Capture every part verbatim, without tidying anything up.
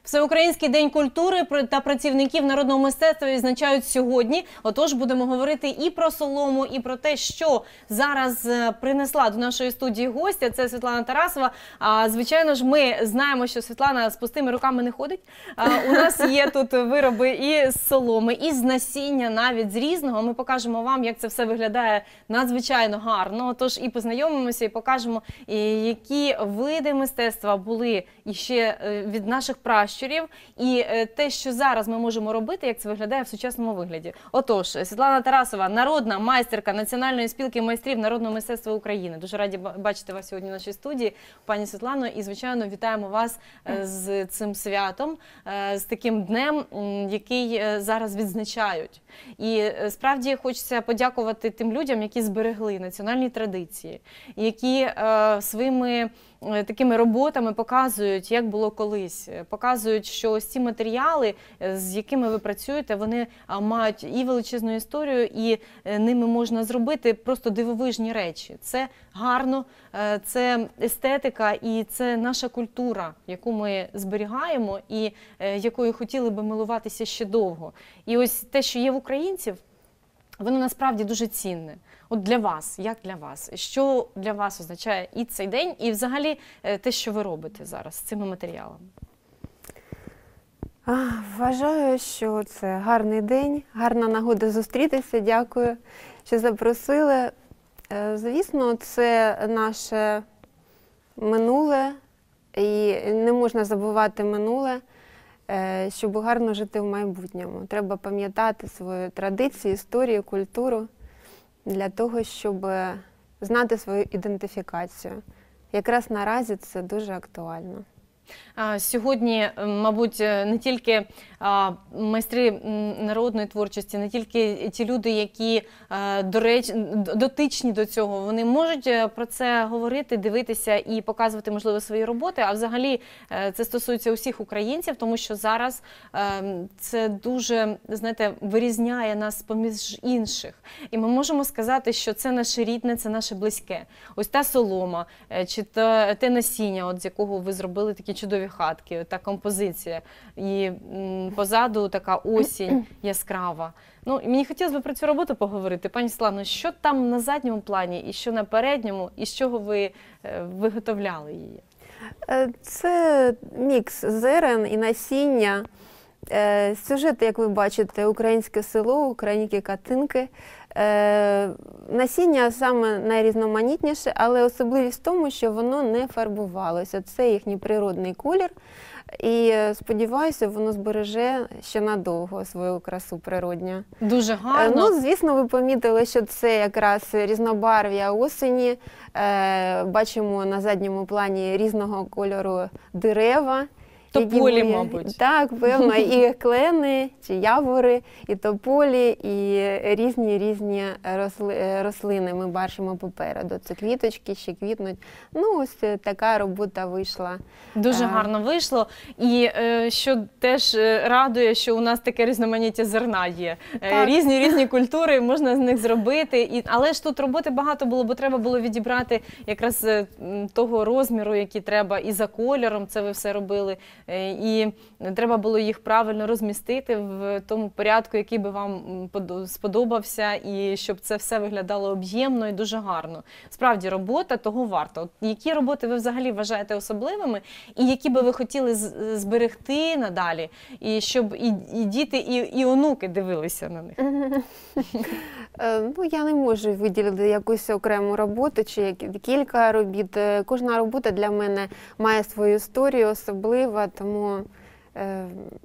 Всеукраїнський день культури та працівників народного мистецтва відзначають сьогодні. Отож, будемо говорити і про солому, і про те, що зараз принесла до нашої студії гостя. Це Світлана Тарасова. А, звичайно ж, ми знаємо, що Світлана з пустими руками не ходить. А, у нас є тут вироби і з соломи, і з насіння, навіть з різного. Ми покажемо вам, як це все виглядає надзвичайно гарно. Отож, і познайомимося, і покажемо, які види мистецтва були іще від наших пращурів, і те, що зараз ми можемо робити, як це виглядає в сучасному вигляді. Отож, Світлана Тарасова, народна майстерка Національної спілки майстрів народного мистецтва України. Дуже раді бачити вас сьогодні в нашій студії, пані Світлано, і, звичайно, вітаємо вас з цим святом, з таким днем, який зараз відзначають. І справді хочеться подякувати тим людям, які зберегли національні традиції, які своїми такими роботами показують, як було колись. Показують, що ось ці матеріали, з якими ви працюєте, вони мають і величезну історію, і ними можна зробити просто дивовижні речі. Це гарно, це естетика і це наша культура, яку ми зберігаємо і якою хотіли би милуватися ще довго. І ось те, що є в українців, воно насправді дуже цінне. От для вас, як для вас? Що для вас означає і цей день, і взагалі те, що ви робите зараз з цими матеріалами? Вважаю, що це гарний день, гарна нагода зустрітися. Дякую, що запросили. Звісно, це наше минуле, і не можна забувати минуле, щоб гарно жити в майбутньому. Треба пам'ятати свої традиції, історію, культуру для того, щоб знати свою ідентифікацію. Якраз наразі це дуже актуально. Сьогодні, мабуть, не тільки майстри народної творчості, не тільки ті люди, які до речі, дотичні до цього, вони можуть про це говорити, дивитися і показувати, можливо, свої роботи, а взагалі це стосується усіх українців, тому що зараз це дуже, знаєте, вирізняє нас поміж інших. І ми можемо сказати, що це наше рідне, це наше близьке. Ось та солома, чи те насіння, от з якого ви зробили такі чудові хатки, та композиція. І позаду така осінь яскрава. Ну, мені хотілося б про цю роботу поговорити. Пані Світлано, що там на задньому плані, і що на передньому, і з чого ви виготовляли її? Це мікс зерен і насіння. Сюжет, як ви бачите, українське село, українські хатинки. Насіння саме найрізноманітніше, але особливість в тому, що воно не фарбувалося. Це їхній природний колір. І сподіваюся, воно збереже ще надовго свою красу природню. Дуже гарно. Ну, звісно, ви помітили, що це якраз різнобарв'я осені. Бачимо на задньому плані різного кольору дерева. Тополі, мабуть. Так, певно, і клени, чи явори, і тополі, і різні-різні росли, рослини ми бачимо попереду. Це квіточки, ще квітнуть. Ну, ось така робота вийшла. Дуже гарно вийшло. І що теж радує, що у нас таке різноманіття зерна є. Різні-різні культури, можна з них зробити. І, але ж тут роботи багато було, бо треба було відібрати якраз того розміру, який треба, і за кольором це ви все робили. І треба було їх правильно розмістити в тому порядку, який би вам сподобався, і щоб це все виглядало об'ємно і дуже гарно. Справді, робота того варта. От які роботи ви взагалі вважаєте особливими, і які би ви хотіли зберегти надалі, і щоб і, і діти, і, і онуки дивилися на них? Ну, я не можу виділити якусь окрему роботу чи кілька робіт. Кожна робота для мене має свою історію, особлива, тому е,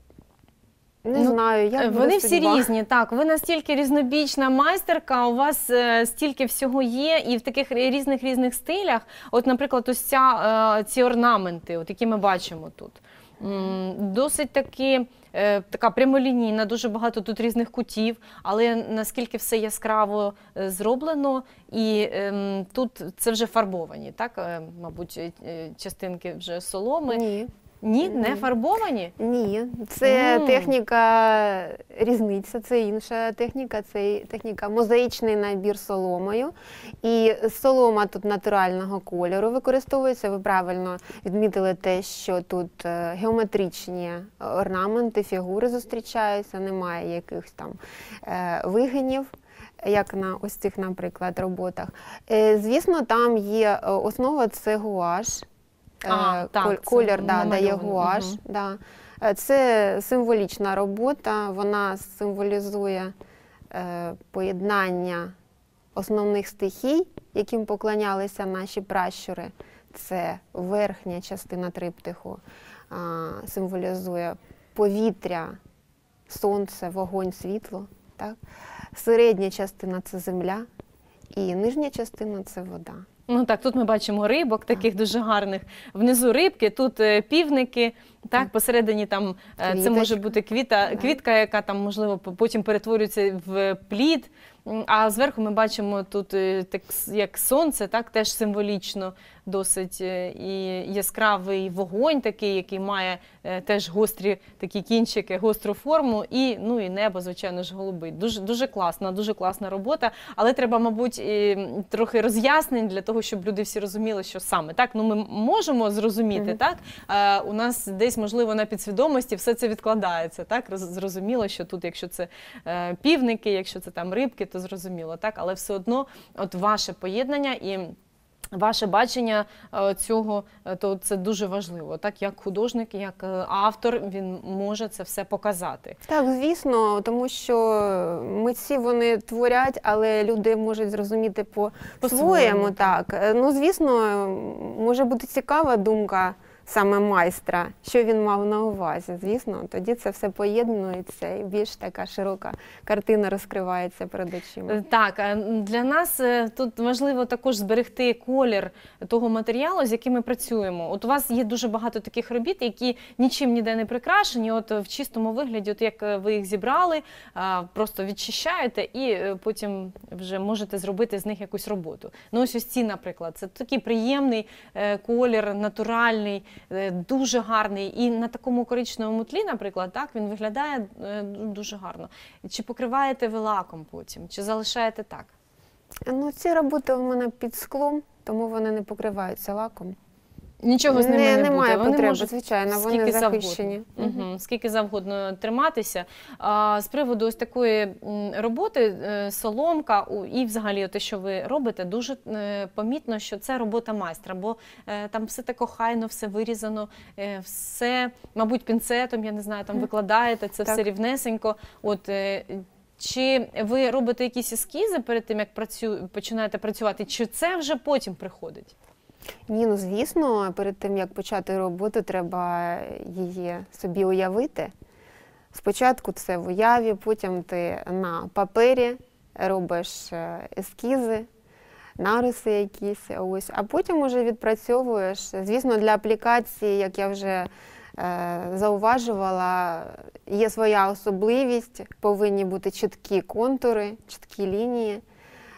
не ну, знаю, як вони всі різні, так. Ви настільки різнобічна майстерка, у вас е, стільки всього є, і в таких різних-різних стилях. От, наприклад, ось ця, е, ці орнаменти, от, які ми бачимо тут. М, досить таки е, така прямолінійна, дуже багато тут різних кутів, але наскільки все яскраво е, зроблено, і е, тут це вже фарбовані, так, е, мабуть, е, частинки вже соломи. Ні. Ні, не Ні. фарбовані? Ні, це Мгм. техніка різниця, це інша техніка, це техніка мозаїчний набір соломою. І солома тут натурального кольору використовується. Ви правильно відмітили те, що тут е, геометричні орнаменти, фігури зустрічаються, немає якихось там е, вигинів, як на ось цих, наприклад, роботах. Е, Звісно, там є е, основа, це гуаш. А, Е, так, коль- це Колір да, дає намальовано, гуаш. мгм. Да. Е, Це символічна робота, вона символізує е, поєднання основних стихій, яким поклонялися наші пращури. Це верхня частина триптиху, а, символізує повітря, сонце, вогонь, світло. Так? Середня частина – це земля, і нижня частина – це вода. Ну так, тут ми бачимо рибок, таких дуже гарних. Внизу рибки, тут е, півники, так, посередині там е, це може Квіточка. бути квіта, квітка, яка там, можливо, п- потім перетворюється в плід. М, А зверху ми бачимо тут е, так, с- як сонце, так, теж символічно досить е, і яскравий вогонь такий, який має е, теж гострі такі кінчики, гостру форму, і, ну, і небо, звичайно ж, голубий. Дуже, дуже класна, дуже класна робота, але треба, мабуть, і трохи роз'яснень для того, щоб люди всі розуміли, що саме. Так, ну, ми можемо зрозуміти, Мгм. так, е, у нас десь, можливо, на підсвідомості все це відкладається, так, Роз- зрозуміло, що тут, якщо це е, півники, якщо це там рибки, то зрозуміло, так, але все одно, от ваше поєднання і ваше бачення е, цього, е, то це дуже важливо. Так, як художник, як е, автор, він може це все показати. Так, звісно, тому що митці вони творять, але люди можуть зрозуміти По-своєму, по-своєму. Так. Е, Ну, звісно, може бути цікава думка саме майстра, що він мав на увазі. Звісно, тоді це все поєднується і більш така широка картина розкривається перед очима. Е, Так, е, для нас е, тут важливо також зберегти колір того матеріалу, з яким ми працюємо. От у вас є дуже багато таких робіт, які нічим ніде не прикрашені, от в чистому вигляді, от як е, ви їх зібрали, а, просто відчищаєте і е, потім вже можете зробити з них якусь роботу. Ну ось ось ці, наприклад, це такий приємний е, колір, натуральний, е, дуже гарний. І на такому коричневому тлі, наприклад, так, він виглядає е, дуже гарно. Чи покриваєте ви лаком потім, чи залишаєте так? Ну, ці роботи у мене під склом, тому вони не покриваються лаком. Нічого з ними Не- не, немає буде. Вони потреби, можуть звичайно, вони скільки захищені. Завгодно. Угу. Скільки завгодно триматися. А, з приводу ось такої м, роботи, е, соломка у- і взагалі те, що ви робите, дуже е, помітно, що це робота майстра, бо е, там все так охайно, все вирізано, е, все, мабуть, пінцетом, я не знаю, там викладаєте, це Так. все рівнесенько. От, е, чи ви робите якісь ескізи перед тим, як працю... починаєте працювати, чи це вже потім приходить? Ні, ну звісно, перед тим, як почати роботу, треба її собі уявити. Спочатку це в уяві, потім ти на папері робиш е, ескізи, нариси якісь, ось, а потім уже відпрацьовуєш. Звісно, для аплікації, як я вже е, зауважувала, є своя особливість, повинні бути чіткі контури, чіткі лінії е,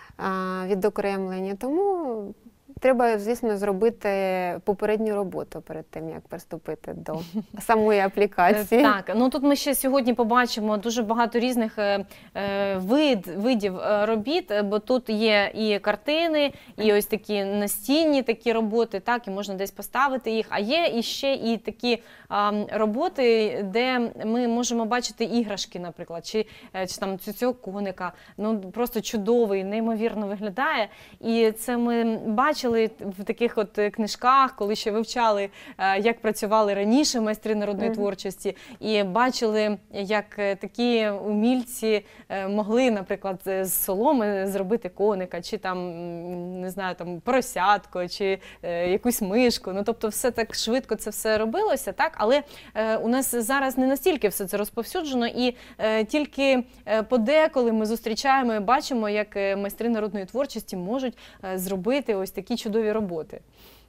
відокремлені. Тому треба, звісно, зробити попередню роботу перед тим, як приступити до самої аплікації. Так, ну тут ми ще сьогодні побачимо дуже багато різних е, е, вид, видів е, робіт, е, бо тут є і картини, і ось такі настінні такі роботи, так, і можна десь поставити їх, а є і ще і такі а, роботи, де ми можемо бачити іграшки, наприклад, чи, е, чи там цю- цього коника, ну просто чудовий, неймовірно виглядає, і це ми бачили в таких от книжках, коли ще вивчали, е, як працювали раніше майстри народної Мгм. творчості, і бачили, як е, такі умільці е, могли, наприклад, з з соломи зробити коника, чи там, м, не знаю, там поросятко, чи е, якусь мишку. Ну, тобто все так швидко це все робилося, так? Але е, у нас зараз не настільки все це розповсюджено, і е, тільки е, подеколи ми зустрічаємо і бачимо, як е, майстри народної творчості можуть е, зробити ось такі чудові роботи.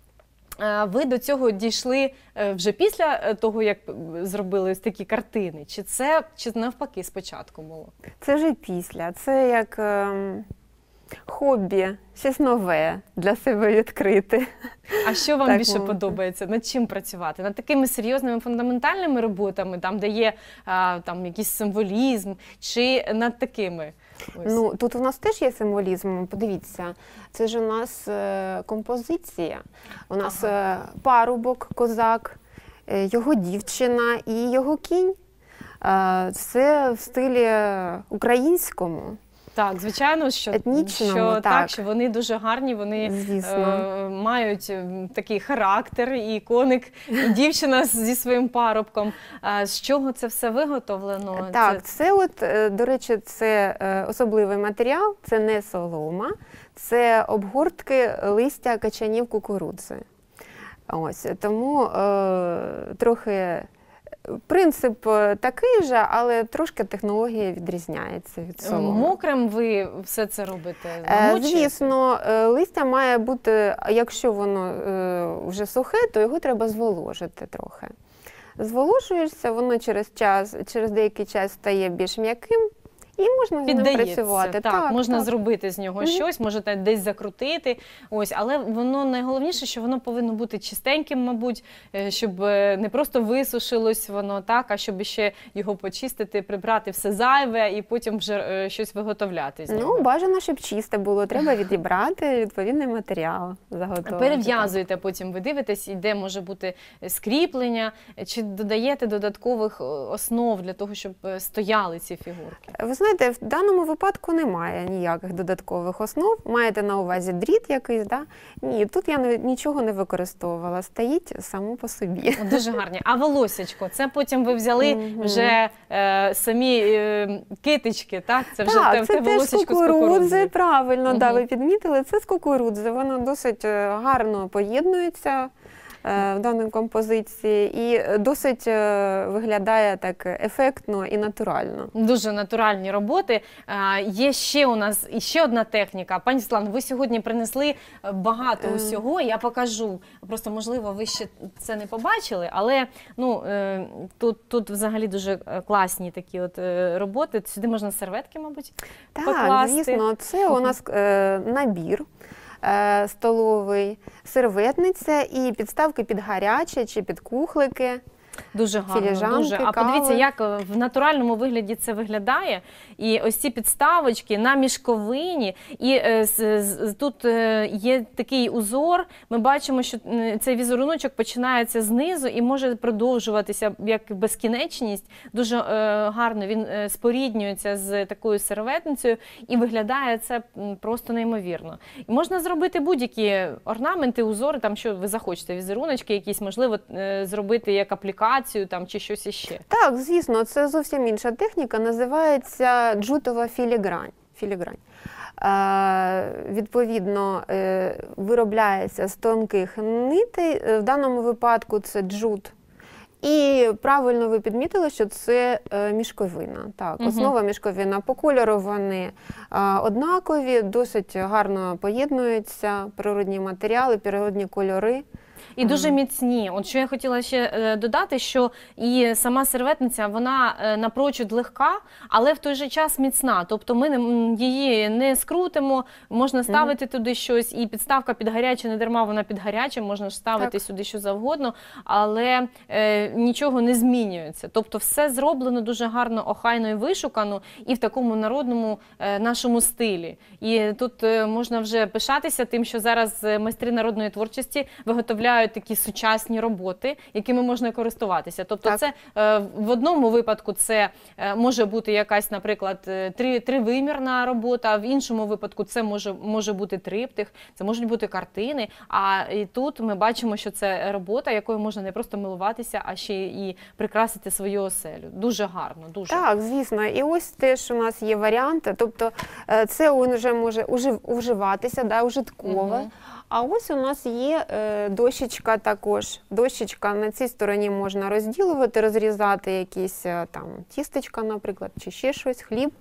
Е, Ви до цього дійшли е, вже після е, того, як е, зробили ось такі картини? Чи це, чи навпаки спочатку було? Це вже після. Це як ем, хобі, щось нове для себе відкрити. А що вам Так більше мовити. подобається? Над чим працювати? Над такими серйозними фундаментальними роботами, там, де є а, там, якийсь символізм, чи над такими? Ось. Ну, тут у нас теж є символізм. Подивіться, це ж у нас е, композиція. У нас е, парубок, козак, е, його дівчина і його кінь. Е, це в стилі українському. Так, звичайно, що, Етнічному, що, так. так. що вони дуже гарні, вони Звісно. е, мають м, такий характер, і коник, і дівчина з- зі своїм парубком. А з чого це все виготовлено? Так, Це- це, от, е, до речі, це е, особливий матеріал, це не солома, це обгортки листя качанів кукурудзи. Ось, тому е, трохи принцип е, такий же, але трошки технологія відрізняється від соломи. Мокрим ви все це робите? Е, Намочуєте? Звісно, е, листя має бути, якщо воно е, вже сухе, то його треба зволожити трохи. Зволожуєшся, воно через час, через деякий час стає більш м'яким і можна з ним Піддається, працювати. так, можна так. зробити з нього Мгм. щось, можете десь закрутити, ось, але воно найголовніше, що воно повинно бути чистеньким, мабуть, е, щоб е, не просто висушилось воно, так, а щоб ще його почистити, прибрати все зайве і потім вже е, щось виготовляти з нього. Ну, бажано, щоб чисте було. Треба відібрати відповідний матеріал, заготовити. Перев'язуєте, потім ви дивитесь, і де може бути скріплення, чи додаєте додаткових е, основ для того, щоб е, стояли ці фігурки? Ви знаєте, в даному випадку немає ніяких додаткових основ. Маєте на увазі дріт якийсь, да? Ні, тут я не- нічого не використовувала. Стоїть само по собі. Дуже гарні. А волосячко, це потім ви взяли Мгм. вже е, самі е, китички, так? Це вже те, Так, те це теж з волосячко з кукурудзи, кукурудзи. правильно, да, Мгм. ви підмітили, це з кукурудзи. Воно досить е, гарно поєднується е, в даній композиції і досить е, виглядає так ефектно і натурально. Дуже натуральні роботи. Е, Є ще у нас і ще одна техніка. Пані Світлано, ви сьогодні принесли багато Е. усього. Я покажу. Просто, можливо, ви ще це не побачили, але ну, е, тут, тут взагалі дуже е, класні такі от е, роботи. Сюди можна серветки, мабуть, Так, покласти. звісно, це у нас е, набір е, столовий, серветниця і підставки під гаряче чи під кухлики. Дуже гарно, Філіжанки, дуже. А подивіться, кави. як е, в натуральному вигляді це виглядає. І ось ці підставочки на мішковині. І е, з- з- тут е, є такий узор. Ми бачимо, що е, цей візеруночок починається знизу і може продовжуватися як безкінечність. Дуже е, гарно він е, споріднюється з такою серветницею і виглядає це м, просто неймовірно. І можна зробити будь-які орнаменти, узори, там що ви захочете, візеруночки якісь, можливо, е, зробити як аплікацію там, чи щось іще. Так, звісно, це зовсім інша техніка, називається джутова філігрань. філігрань. Е, відповідно, е, виробляється з тонких нитей, е, в даному випадку це джут. І правильно ви підмітили, що це е, мішковина. Так, Мгм. основа мішковина. По кольору вони е, однакові, досить гарно поєднуються природні матеріали, природні кольори. І дуже міцні. От що я хотіла ще е, додати, що і сама серветниця, вона е, напрочуд легка, але в той же час міцна. Тобто ми не, м, її не скрутимо, можна ставити туди щось, і підставка під гаряче, не дарма вона під гаряче, можна ж ставити Так. сюди що завгодно, але е, нічого не змінюється. Тобто все зроблено дуже гарно, охайно і вишукано, і в такому народному е, нашому стилі. І тут е, можна вже пишатися тим, що зараз е, майстри народної творчості виготовляють такі сучасні роботи, якими можна користуватися. Тобто Так. це е, в одному випадку це е, може бути якась, наприклад, е, три, тривимірна робота, в іншому випадку це може, може бути триптих, це можуть бути картини. А і тут ми бачимо, що це робота, якою можна не просто милуватися, а ще і прикрасити свою оселю. Дуже гарно, дуже. Так, звісно. І ось теж у нас є варіанти. Тобто е, це вже може ужив- уживатися, да, ужиткове. Мгм. А ось у нас є е, дощечка також. Дощечка на цій стороні можна розділувати, розрізати якісь е, там тістечка, наприклад, чи ще щось, хліб.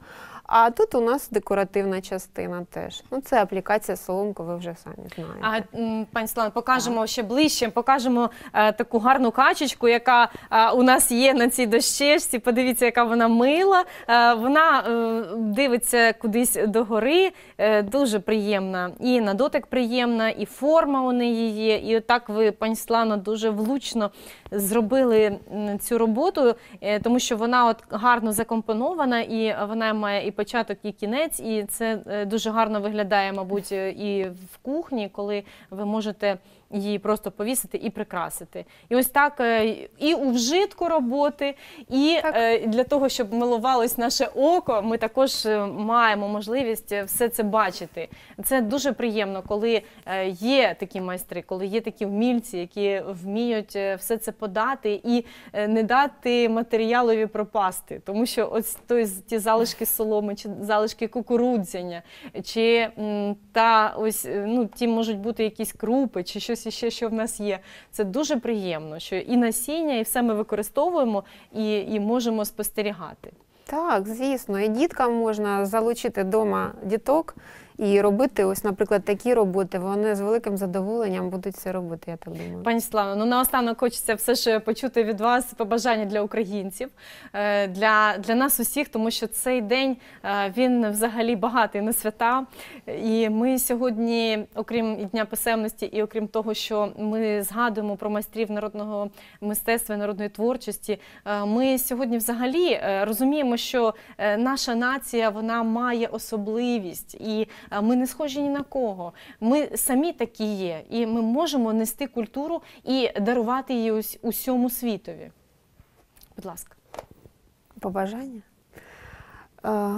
А тут у нас декоративна частина теж. Ну, це аплікація соломку, ви вже самі знаєте. А, м, пані Світлано, покажемо ще ближче, покажемо е, таку гарну качечку, яка е, у нас є на цій дощечці. Подивіться, яка вона мила. Е, вона е, дивиться кудись догори, е, дуже приємна. І на дотик приємна, і форма у неї є. І отак ви, пані Світлано, дуже влучно зробили м, цю роботу, е, тому що вона от гарно закомпонована, і вона має і початок, і кінець, і це е, дуже гарно виглядає, мабуть, і в кухні, коли ви можете її просто повісити і прикрасити. І ось так е, і у вжитку роботи, і Так. е, для того, щоб милувалось наше око, ми також е, маємо можливість е, все це бачити. Це дуже приємно, коли е, є такі майстри, коли є такі вмільці, які вміють е, все це подати і е, не дати матеріалові пропасти. Тому що ось той, ті залишки соломи, чи залишки кукурудзяня, чи м, та ось, е, ну, ті можуть бути якісь крупи, чи щось іще, що в нас є. Це дуже приємно, що і насіння, і все ми використовуємо, і, і можемо спостерігати. Так, звісно. І діткам можна залучити вдома діток і робити, ось, наприклад, такі роботи. Вони з великим задоволенням будуть це робити, я так думаю. Пані Світлано, ну наостанок хочеться все ж почути від вас побажання для українців, е, для, для нас усіх, тому що цей день, е, він взагалі багатий на свята. І ми сьогодні, окрім Дня писемності і окрім того, що ми згадуємо про майстрів народного мистецтва і народної творчості, е, ми сьогодні взагалі е, розуміємо, що е, наша нація, вона має особливість. І ми не схожі ні на кого. Ми самі такі є. І ми можемо нести культуру і дарувати її ус- усьому світові. Будь ласка. Побажання? Е,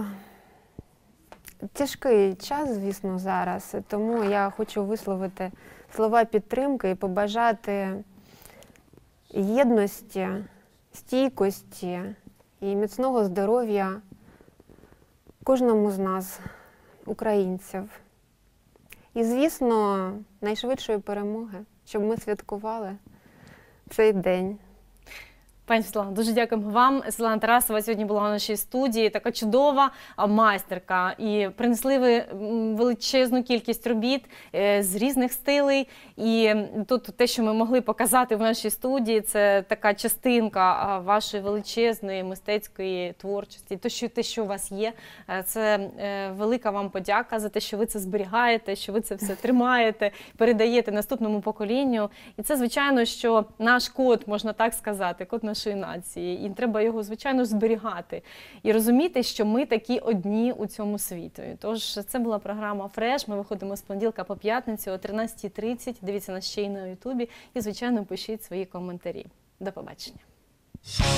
Тяжкий час, звісно, зараз, тому я хочу висловити слова підтримки і побажати єдності, стійкості і міцного здоров'я кожному з нас, українців. І, звісно, найшвидшої перемоги, щоб ми святкували цей день. Пані Світлано, дуже дякуємо вам. Світлана Тарасова сьогодні була у нашій студії. Така чудова а, майстерка. І принесли ви м, величезну кількість робіт е, з різних стилей. І м, тут те, що ми могли показати в нашій студії, це така частинка а, вашої величезної мистецької творчості. Те, що, те, що у вас є, е, це е, велика вам подяка за те, що ви це зберігаєте, що ви це все тримаєте, передаєте наступному поколінню. І це, звичайно, що наш код, можна так сказати, код нашої нації. І треба його, звичайно, зберігати. І розуміти, що ми такі одні у цьому світі. Тож, це була програма «Фреш». Ми виходимо з понеділка по п'ятницю о тринадцятій тридцять. Дивіться нас ще й на Ютубі. І, звичайно, пишіть свої коментарі. До побачення.